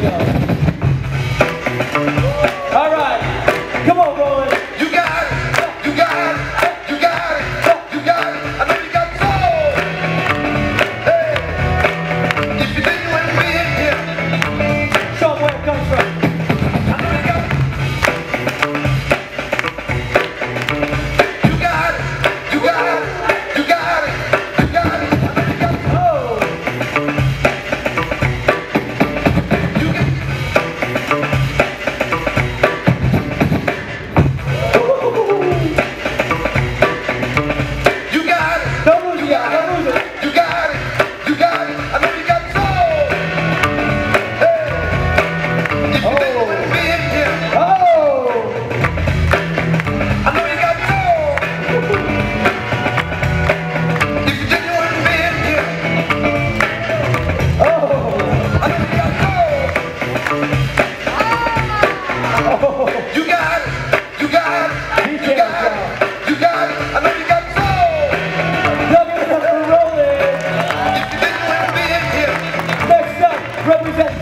All right, come on, Roland. You got it, you got it, you got it, you got it. I know you got soul. Hey, if you think you ain't been here, Show 'em where it comes from. I know you got it. You got it, you got it, you got it, you got it. I know you got soul. You got You got it. Don't lose it, don't lose it. You got it. You got it. I know you got soul. Hey. If you think you ain't been here, Oh! I know you got soul. If you think you ain't been here, Oh! I know you got soul. Oh! You got it. You got it. You got it. You got it. I know you got soul. Double up for Roland. If you think you ain't been here, Next up, represent